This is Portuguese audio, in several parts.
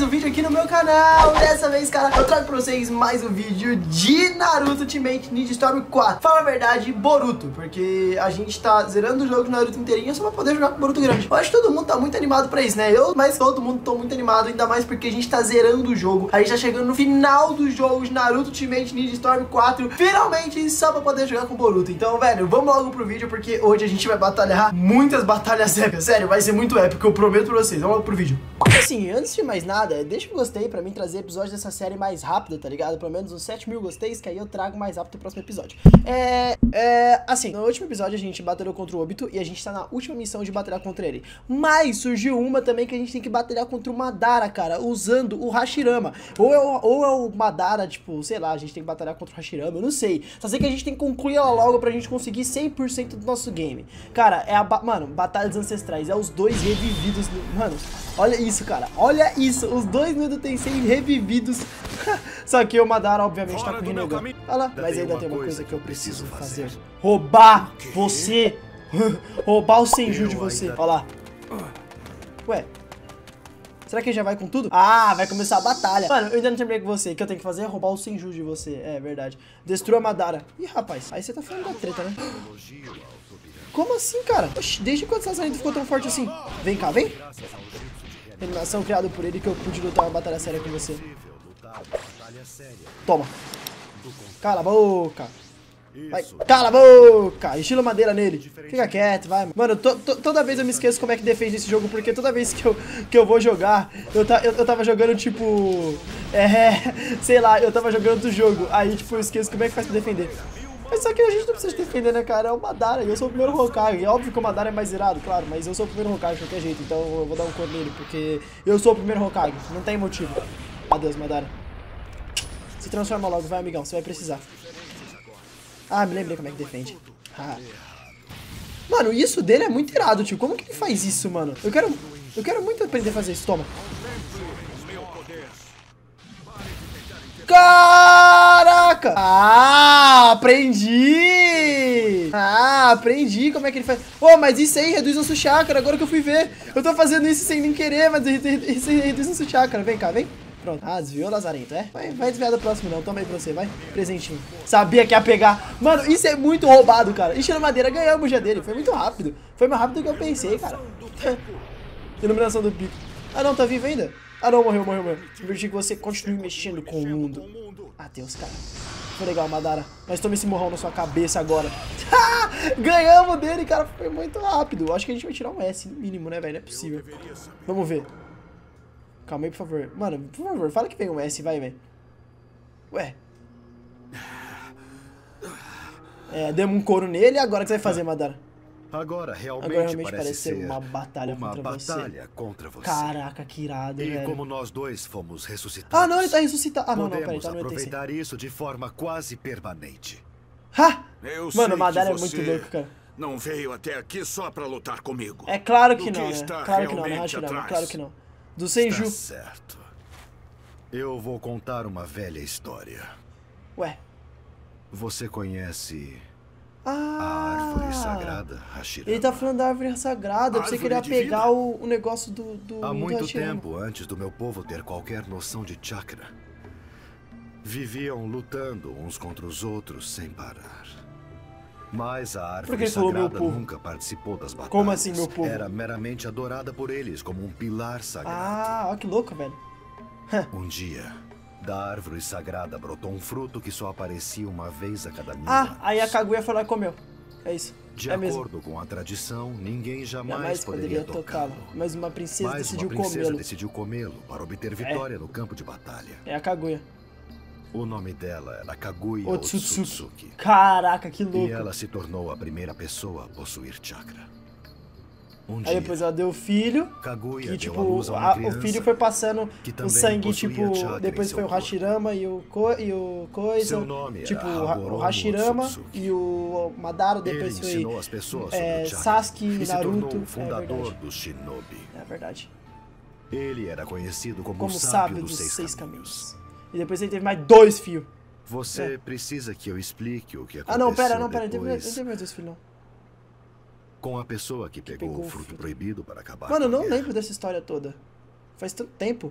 um vídeo aqui no meu canal. Dessa vez, cara, eu trago pra vocês mais um vídeo de Naruto Ultimate Ninja Storm 4. Fala a verdade, Boruto, porque a gente tá zerando o jogo de Naruto inteirinho só pra poder jogar com o Boruto grande. Eu acho que todo mundo tá muito animado pra isso, né? Mas todo mundo tô muito animado, ainda mais porque a gente tá zerando o jogo. A gente tá chegando no final do jogo de Naruto Ultimate Ninja Storm 4, finalmente, só pra poder jogar com o Boruto. Então, velho, vamos logo pro vídeo, porque hoje a gente vai batalhar muitas batalhas épicas. Sério, vai ser muito épico, eu prometo pra vocês. Vamos logo pro vídeo. Assim, antes de mais nada, deixa um gostei pra mim trazer episódios dessa série mais rápido, tá ligado? Pelo menos uns 7.000 gosteis, que aí eu trago mais rápido no próximo episódio. Assim, no último episódio a gente batalhou contra o Obito e a gente tá na última missão de batalhar contra ele. Mas surgiu uma também que a gente tem que batalhar contra o Madara, cara, usando o Hashirama. Ou é o Madara, tipo, sei lá, a gente tem que batalhar contra o Hashirama, eu não sei. Só sei que a gente tem que concluir ela logo pra gente conseguir 100% do nosso game. Cara, mano, Batalha dos Ancestrais, é os dois revividos, mano, olha isso, cara, olha isso, os dois Nudo Tensei revividos. Só que o Madara, obviamente, tá com o Rinnegan. Olha lá, mas ainda tem uma coisa que eu preciso fazer. Roubar você. Roubar o Senju de você. Olha lá. Ué, será que já vai com tudo? Ah, vai começar a batalha. Mano, eu ainda não terminei com você. O que eu tenho que fazer é roubar o Senju de você. É verdade. Destrua a Madara. Ih, rapaz, aí você tá falando da treta, né? Como assim, cara? Oxi, desde quando essa ainda ficou tão forte assim? Vem cá, vem. Animação criada por ele que eu pude lutar uma batalha séria com você. Toma. Cala a boca. Vai, cala a boca. Estilo madeira nele. Fica quieto, vai. Mano, toda vez eu me esqueço como é que defende esse jogo, porque toda vez que eu vou jogar, eu tava jogando tipo... sei lá, eu tava jogando do jogo. Aí, tipo, eu esqueço como é que faz pra defender. Mas só que a gente não precisa defender, né, cara? É o Madara, e eu sou o primeiro Hokage. É óbvio que o Madara é mais irado, claro, mas eu sou o primeiro Hokage de qualquer jeito, então eu vou dar um cor nele, porque eu sou o primeiro Hokage, não tem motivo. Adeus, Madara. Se transforma logo, vai, amigão, você vai precisar. Ah, me lembrei como é que defende. Ah. Mano, isso dele é muito irado, tio. Como que ele faz isso, mano? Eu quero muito aprender a fazer isso, toma. Caraca! Ah, aprendi! Ah, aprendi como é que ele faz. Oh, mas isso aí reduz nosso chakra, agora que eu fui ver. Eu tô fazendo isso sem nem querer, mas isso aí reduz nosso chakra. Vem cá, vem. Pronto. Ah, desviou, Lazarento, é? Vai desviar do próximo não, toma aí pra você, vai. Presentinho. Sabia que ia pegar. Mano, isso é muito roubado, cara. Estilo madeira, ganhamos já dele. Foi muito rápido. Foi mais rápido do que eu pensei, cara. Iluminação do pico. Ah, não, tá vivo ainda? Ah, não, morreu. Diverti que você continue mexendo com o mundo. Adeus, cara. Foi legal, Madara. Mas tome esse morrão na sua cabeça agora. Ganhamos dele, cara. Foi muito rápido. Acho que a gente vai tirar um S no mínimo, né, velho? Não é possível. Vamos ver. Calma aí, por favor. Mano, por favor, fala que vem um S, vai, velho. Ué. Demos um couro nele. Agora o que você vai fazer, Madara? Agora realmente parece ser uma batalha contra você. Caraca, que irado, velho. E como nós dois fomos ressuscitados... Ah, não, ele tá ressuscitado. Ah, não, peraí, tá no aproveitar isso de forma quase permanente. Ha! Mano, o Madara é muito louco, cara. Não veio até aqui só pra lutar comigo. É claro que não, né? Claro que não, né, Hashirama? Claro que não. Do Senju. Tá certo. Eu vou contar uma velha história. Ué. Você conhece... a árvore sagrada, Hashirama? Ele tá falando da árvore sagrada. Eu pensei que ele ia pegar o negócio do Há muito Hashirama. tempo, antes do meu povo ter qualquer noção de chakra, viviam lutando uns contra os outros sem parar. Mas a árvore sagrada nunca participou das batalhas. Como assim, meu povo? Era meramente adorada por eles como um pilar sagrado. Ah, ó que louco, velho. Um dia, da árvore sagrada brotou um fruto que só aparecia uma vez a cada mil Ah, anos. aí a Kaguya foi lá e comeu. É isso. De acordo com a tradição, ninguém jamais poderia tocá-lo. Mas uma princesa Mas decidiu uma princesa comê-lo. decidiu comê-lo para obter vitória no campo de batalha. É a Kaguya. O nome dela era Kaguya Otsutsuki. Caraca, que louco. E ela se tornou a primeira pessoa a possuir chakra. Aí depois ela deu o filho, Kaguya que tipo, deu à luz a uma criança o filho foi passando o sangue, tipo, chakra depois foi o Hashirama e o coisa, Seu nome tipo, era o Hashirama Otsutsuki. E o Madara, depois Ele foi ensinou as pessoas sobre o chakra Sasuke e e se Naruto, tornou o fundador do Shinobi. É verdade. Ele era conhecido como o sábio dos seis caminhos. E depois ele teve mais 2 fios. Você precisa que eu explique o que aconteceu. Ah, não, pera, não teve mais 2 filhos, não. Com a pessoa que pegou o fruto proibido para acabar Mano, eu com a não guerra. lembro dessa história toda. Faz tanto tempo.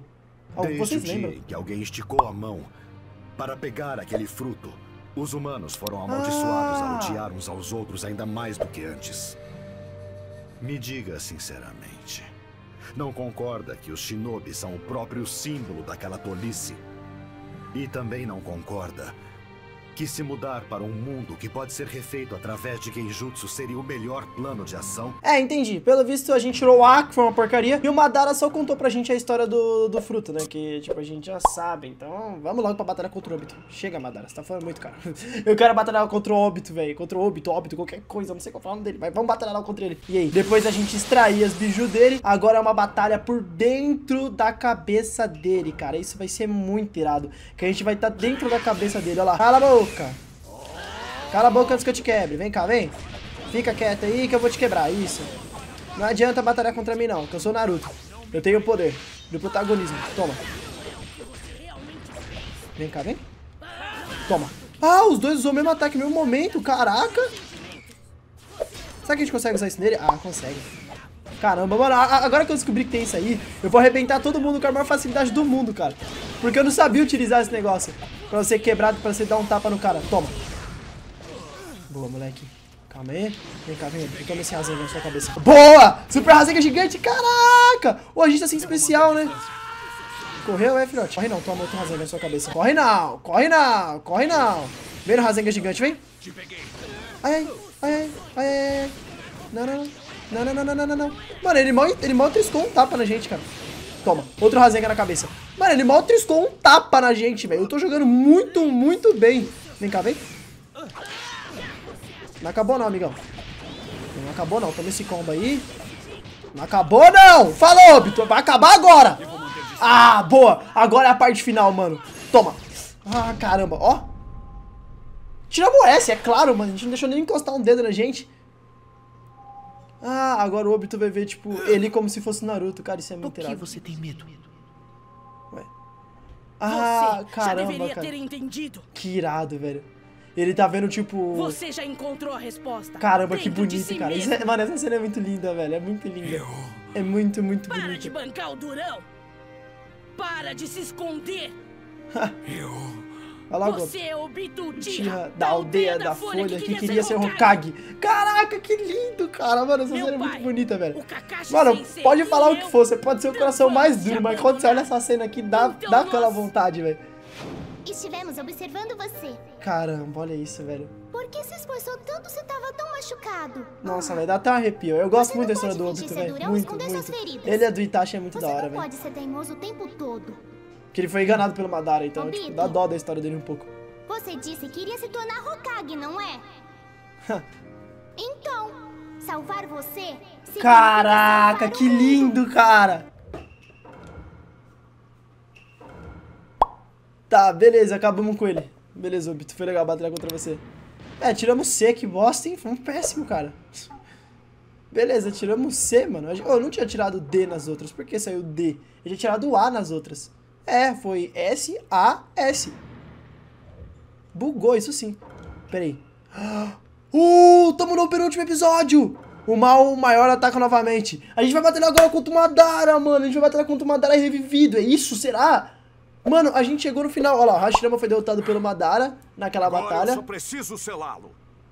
Vocês Desde lembram? que alguém esticou a mão para pegar aquele fruto, os humanos foram amaldiçoados a odiar uns aos outros ainda mais do que antes. Me diga sinceramente, não concorda que os shinobi são o próprio símbolo daquela tolice? E também não concorda que se mudar para um mundo que pode ser refeito através de genjutsu seria o melhor plano de ação? Entendi. Pelo visto, a gente tirou o A, que foi uma porcaria, e o Madara só contou pra gente a história do fruto, né? Que, tipo, a gente já sabe. Então, vamos logo pra batalhar contra o Obito. Chega, Madara, você tá falando muito, cara. Eu quero batalhar contra o Obito, velho. Contra o Obito, qualquer coisa, não sei qual é o nome dele. Mas vamos batalhar lá contra ele. E aí? Depois a gente extrair as biju dele, agora é uma batalha por dentro da cabeça dele, cara. Isso vai ser muito irado. Que a gente vai estar dentro da cabeça dele, olha lá. Cala a boca. Cala a boca antes que eu te quebre. Vem cá, vem. Fica quieto aí que eu vou te quebrar. Isso. Não adianta batalhar contra mim, não. Que eu sou Naruto. Eu tenho o poder do protagonismo. Toma. Vem cá, vem. Toma. Os dois usou o mesmo ataque no mesmo momento. Caraca. Será que a gente consegue usar isso nele? Consegue. Caramba, mano. Agora que eu descobri que tem isso aí, eu vou arrebentar todo mundo com a maior facilidade do mundo, cara. Porque eu não sabia utilizar esse negócio. Pra você quebrar, pra você dar um tapa no cara. Toma. Boa, moleque. Calma aí. Vem cá, vem. Eu toma esse Rasengan na sua cabeça. Boa! Super Rasengan gigante. Caraca! A gente tá sem especial, né? Correu, filhote? Corre não. Toma outro Rasengan na sua cabeça. Corre não. Corre não. Corre não. Vem no Rasengan gigante, vem. Ai, ai, ai, ai, ai. Não, não, não, não, não, não, não, não. Mano, ele mal triscou um tapa na gente, cara. Toma, outro Rasengan na cabeça. Mano, ele mal triscou um tapa na gente, velho. Eu tô jogando muito, muito bem. Vem cá, vem. Não acabou não, amigão. Não acabou não. Toma esse combo aí. Não acabou não. Falou, Obito. Vai acabar agora. Boa. Agora é a parte final, mano. Toma. Caramba. Ó. Tiramos S, é claro, mano. A gente não deixou nem encostar um dedo na gente. Agora o Obito vai ver, tipo, ele como se fosse Naruto. Cara, isso é muito irado. Por que você tem medo? Ué. Você caramba, já deveria cara. ter entendido. Que irado, velho. Ele tá vendo, tipo... Você já encontrou a resposta. Caramba, que Dentro de bonito, si cara. mesmo. Mano, essa cena é muito linda, velho. É muito linda. É muito, muito Para bonita. de bancar o durão. Para de se esconder. Olha lá, Você é Obito Uchiha da aldeia da Folha que queria ser Hokage. Caraca, que lindo, cara. Mano, essa cena é muito bonita, velho. Mano, pode falar o que for. Você pode ser o coração mais duro, mas quando você olha essa cena aqui, dá aquela vontade, velho. Estivemos observando você. Caramba, olha isso, velho. Por que se esforçou tanto se tava tão machucado? Nossa, velho, dá até um arrepio. Eu gosto Você muito da não história do pode Obito, fingir ser velho. durão e Muito, esconder suas muito. feridas. Ele é do Itachi, é muito da hora, Você não velho. pode ser teimoso o tempo todo. Que ele foi enganado pelo Madara, então, Obito. tipo, dá dó da história dele um pouco. Você disse que iria se tornar Hokage, não é? Então, salvar você... significa Caraca, salvar o que mundo. lindo, cara. Tá, beleza, acabamos com ele. Beleza, Obito, foi legal batalhar contra você. Tiramos C, que bosta, hein? Foi um péssimo, cara. Beleza, tiramos C, mano. Eu não tinha tirado D nas outras. Por que saiu D? Eu tinha tirado A nas outras. Foi S, A, S. Bugou, isso sim. Pera aí. Tamo no penúltimo episódio. O mal maior ataca novamente. A gente vai batalhar agora contra o Madara, mano. A gente vai batalhar contra o Madara revivido. É isso? Será? Mano, a gente chegou no final. Olha lá, o Hashirama foi derrotado pelo Madara naquela batalha. Eu só preciso selá-lo.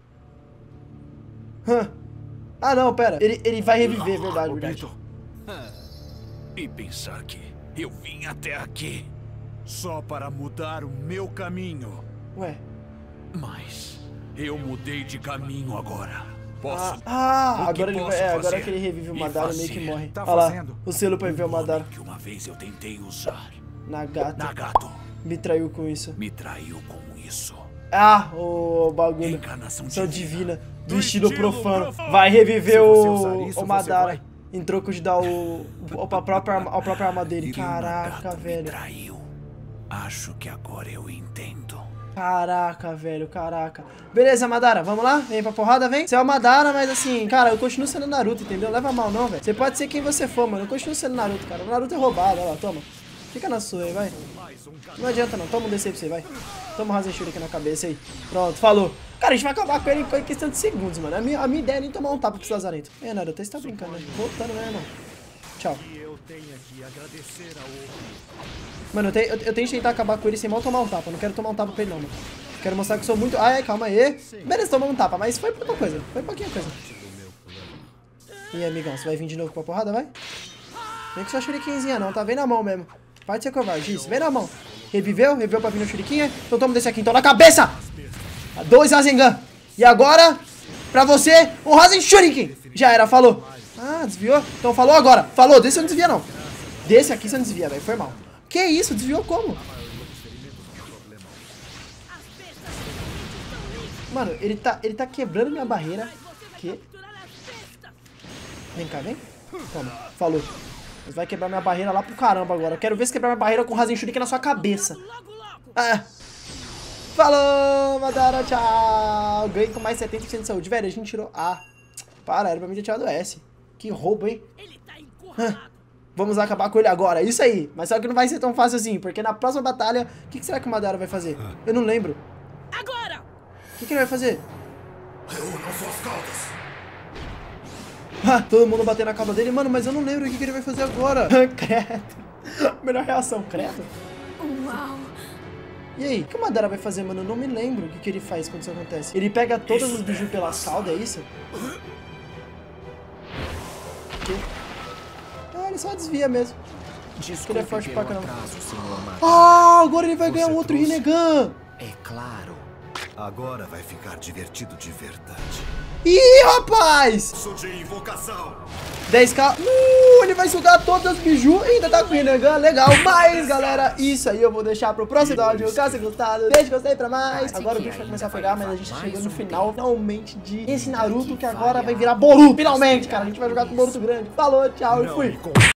Não, pera. Ele vai reviver, verdade, verdade. E pensar que eu vim até aqui só para mudar o meu caminho. Ué. Mas eu mudei de caminho agora. Posso. Agora ele vai. Agora que ele revive o Madara, meio que morre. Olha lá, o selo pra reviver o Madara. Que uma vez eu tentei usar. Nagato. Me traiu com isso. Me traiu com isso. O bagulho. Encarnação São divina. divina. Do estilo profano. Vai reviver o Madara. Em troco de dar a própria arma dele. Caraca, velho. Me traiu. Acho que agora eu entendo. Caraca, velho, caraca. Beleza, Madara, vamos lá? Vem pra porrada, vem. Você é o Madara, mas assim, cara, eu continuo sendo Naruto, entendeu? Leva mal não, velho. Você pode ser quem você for, mano. Eu continuo sendo Naruto, cara. O Naruto é roubado, olha lá, toma. Fica na sua aí, vai. Não adianta não, toma um DC pra você, vai. Toma um Rasenshuri aqui na cabeça aí. Pronto, falou. Cara, a gente vai acabar com ele em questão de segundos, mano. A minha ideia é nem tomar um tapa pro Lazarento. Naruto, você tá brincando, né? Voltando, né, irmão? Tchau. Mano, eu tenho que tentar acabar com ele sem mal tomar um tapa. Eu não quero tomar um tapa pra ele, não, mano. Quero mostrar que eu sou muito... Ai, calma aí. Beleza, tomou um tapa, mas foi pouca coisa. Foi pouquinha coisa. E aí, amigão, você vai vir de novo com a porrada, vai? Vem com sua shurikenzinha, não. Tá? Vem na mão mesmo. Para de ser covarde. Isso, vem na mão. Reviveu? Reviveu pra vir no shuriken? Então toma desse aqui, então, na cabeça! 2 Rasengan. E agora, pra você, um Rasen Shuriken. Já era, falou. Ah, desviou? Então falou agora. Falou, desse você não desvia, não. Desse aqui você não desvia, velho. Foi mal. Que isso? Desviou como? Mano, ele tá quebrando minha barreira. Que? Vem cá, vem. Toma, falou. Mas vai quebrar minha barreira lá pro caramba agora. Quero ver se quebrar minha barreira com o Rasen Shuriken na sua cabeça. Ah. Falou, Madara, tchau. Ganhei com mais 70% de saúde. Velho, a gente tirou A. Para, era pra mim ter tirado S. Que roubo, hein? Vamos lá acabar com ele agora, isso aí. Mas só que não vai ser tão fácil assim, porque na próxima batalha, o que será que o Madara vai fazer? Eu não lembro. Agora! O que ele vai fazer? Reúnam suas caudas. Todo mundo batendo na cauda dele. Mano, mas eu não lembro o que ele vai fazer agora. Credo. Melhor reação, credo. Uau. E aí, o que o Madara vai fazer, mano? Eu não me lembro o que ele faz quando isso acontece. Ele pega todos os bijus pelas caudas, é isso? Ah, ele só desvia mesmo. Diz que ele é forte pra caramba. Ah, agora ele vai ganhar um outro Rinnegan. É claro. Agora vai ficar divertido de verdade. Ih, rapaz! Sou de invocação. 10k. Ele vai sugar todos os bijus e ainda tá com o Rinnegan. Legal. Mas, galera, isso aí eu vou deixar pro próximo áudio. Caso tenha gostado, deixa o gostei pra mais. Agora o bicho vai começar a pegar, mas a gente chegou no final, finalmente, de esse Naruto que agora vai virar Boruto. Finalmente, cara. A gente vai jogar com o Boruto grande. Falou, tchau e fui.